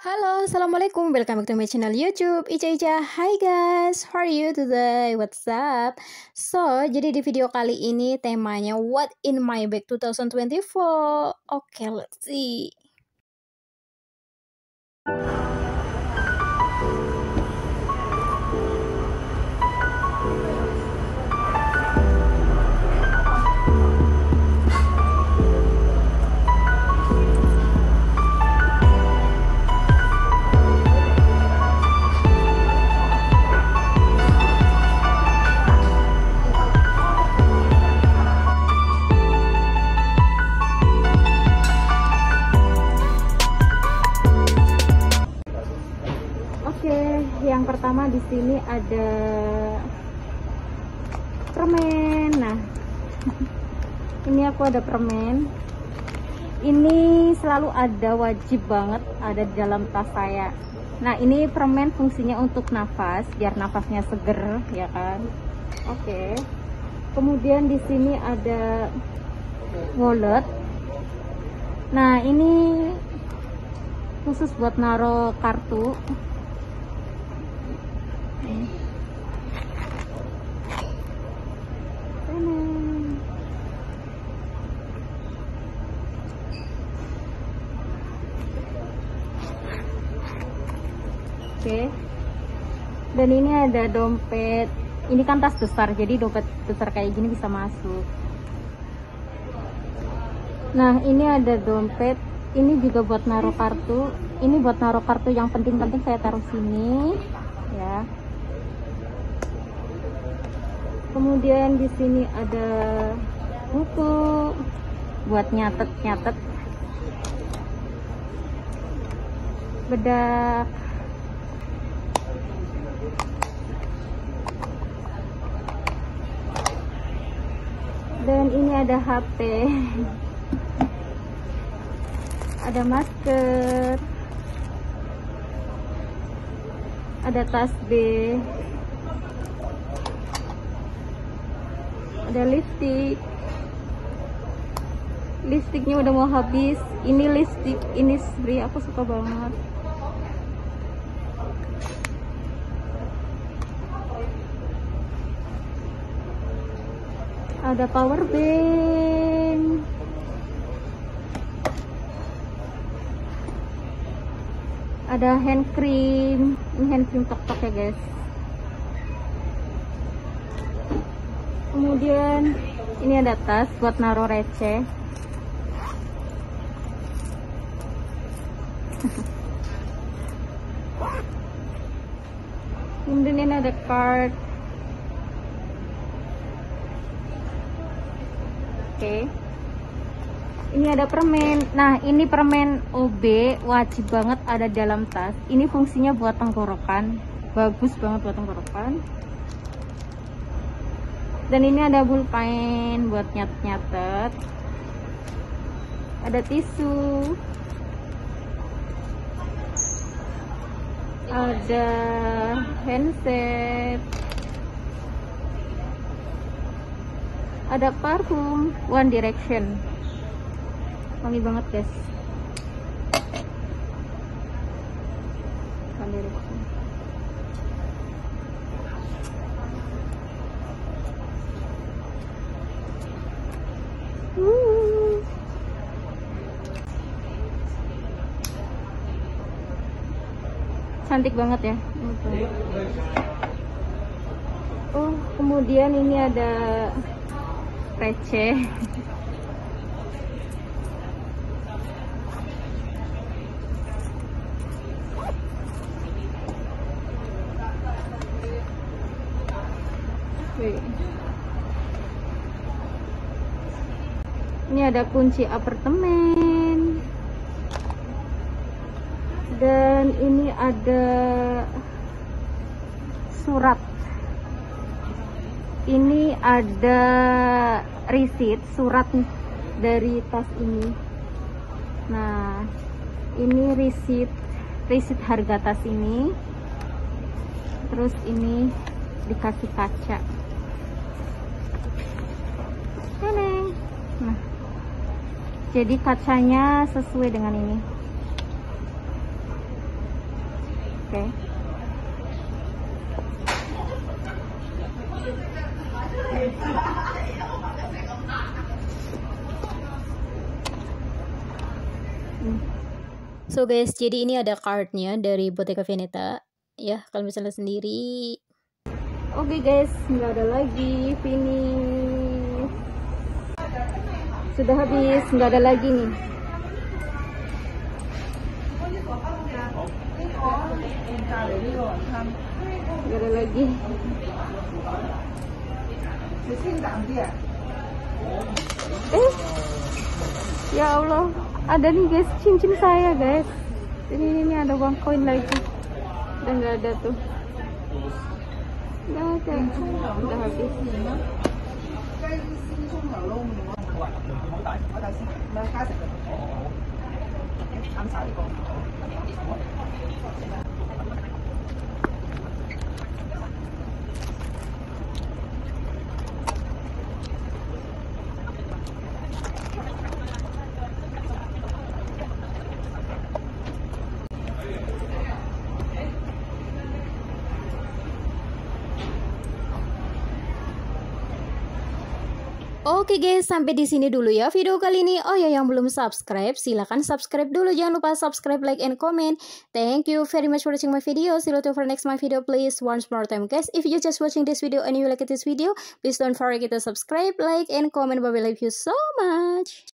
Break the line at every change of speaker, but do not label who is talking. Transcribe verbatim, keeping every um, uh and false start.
Halo, assalamualaikum. Welcome back to my channel YouTube Ica Ica. Hi guys, how are you today? What's up? So, jadi di video kali ini temanya What in my bag twenty twenty-four. Oke, okay, let's see. Yang pertama di sini ada permen. Nah, ini aku ada permen. Ini selalu ada, wajib banget ada di dalam tas saya. Nah, ini permen fungsinya untuk nafas, biar nafasnya seger, ya kan? Oke. Kemudian di sini ada wallet. Nah, ini khusus buat naruh kartu. Oke, dan ini ada dompet. Ini kan tas besar, jadi dompet besar kayak gini bisa masuk. Nah, ini ada dompet. Ini juga buat naruh kartu. Ini buat naruh kartu yang penting-penting, saya taruh sini, ya. Kemudian di sini ada buku buat nyatet-nyatet, bedak. Dan ini ada H P, ada masker, ada tasbih, ada lipstick. Lipstiknya udah mau habis. Ini lipstick ini Innisfree, aku suka banget. Ada power bank, ada hand cream. Ini hand cream tok-tok ya guys. Kemudian ini ada tas buat naruh receh. Kemudian ini ada card. Oke, ini ada permen. Nah, ini permen O B, wajib banget ada dalam tas. Ini fungsinya buat tenggorokan, bagus banget buat tenggorokan. Dan ini ada pulpen buat nyatet-nyatet. Ada tisu, ada handset, ada parfum One Direction, wangi banget guys. One Direction. Uh. Cantik banget ya. Oh, kemudian ini ada receh. Oke. Ini ada kunci apartemen. Dan ini ada surat. Ini ada receipt, surat dari tas ini. Nah, ini receipt, receipt harga tas ini. Terus ini dikasih kaca. Nah, jadi kacanya sesuai dengan ini. Okay.
So guys, jadi ini ada cardnya dari Bottega Veneta. Ya, kalian bisa lihat sendiri.
Oke okay guys, nggak ada lagi, finish. Sudah habis, nggak ada lagi nih. Nggak ada lagi. Eh, ya Allah, ada nih guys, cincin saya guys. Ini ini ada uang koin lagi. Udah nggak ada tuh. Nggak ada, udah habis.
Oke guys, sampai di sini dulu ya video kali ini. Oh ya, yang belum subscribe, silahkan subscribe dulu. Jangan lupa subscribe, like, and comment. Thank you very much for watching my video. See you later for next my video, please. Once more time guys, if you just watching this video and you like this video, please don't forget to subscribe, like, and comment. Bye bye. Love you so much.